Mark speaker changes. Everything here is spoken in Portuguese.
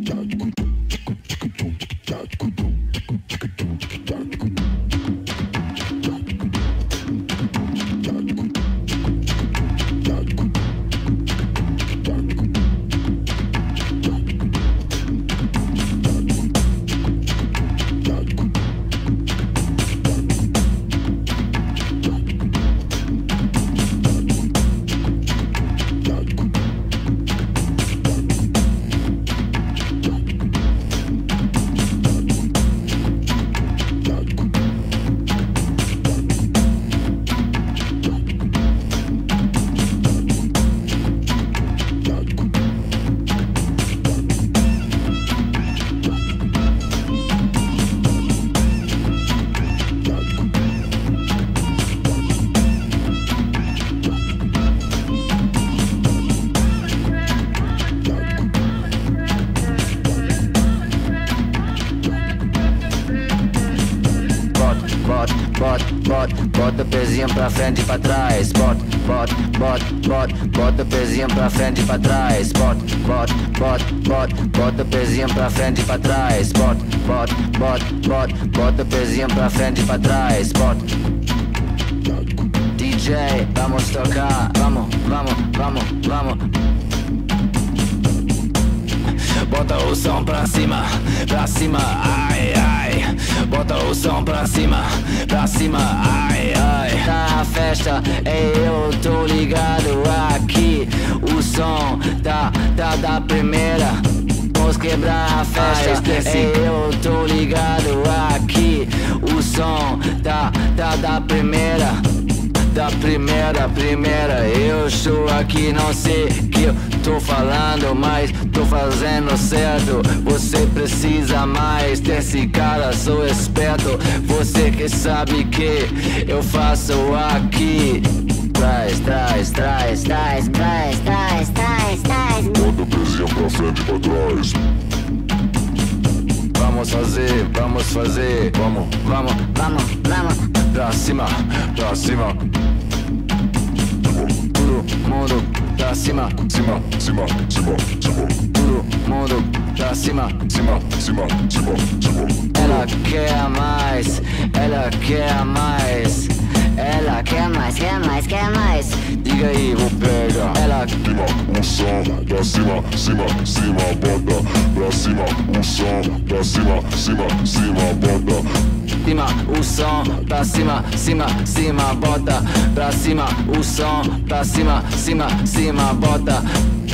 Speaker 1: Bota o pezinho pra frente e pra trás. Bota o pezinho pra frente e pra trás. Bota o pezinho pra frente e pra trás. Bota o pezinho pra frente e pra trás. DJ, vamos tocar. Vamos. Bota o som pra cima, ai, ai. Bota o som pra cima, ai, ai. Tá a festa, eu tô ligado aqui. O som tá da primeira. Vamos quebrar a festa, eu tô ligado aqui. O som tá da primeira. Da primeira, eu estou aqui, não sei que eu tô falando, mas tô fazendo certo. Você precisa mais desse cara, sou esperto. Você que sabe que eu faço aqui. Traz.
Speaker 2: Bota o pezinho pra frente e pra trás.
Speaker 1: Vamos fazer, vamos. Pra cima. Todo mundo pra cima. Todo mundo pra cima. Ela quer mais. Ela quer mais. Diga aí, vou pegar. Ela
Speaker 2: O som pra cima, bota pra cima. O som pra cima, bota.
Speaker 1: o som pra cima, bota pra cima. O som pra cima, bota.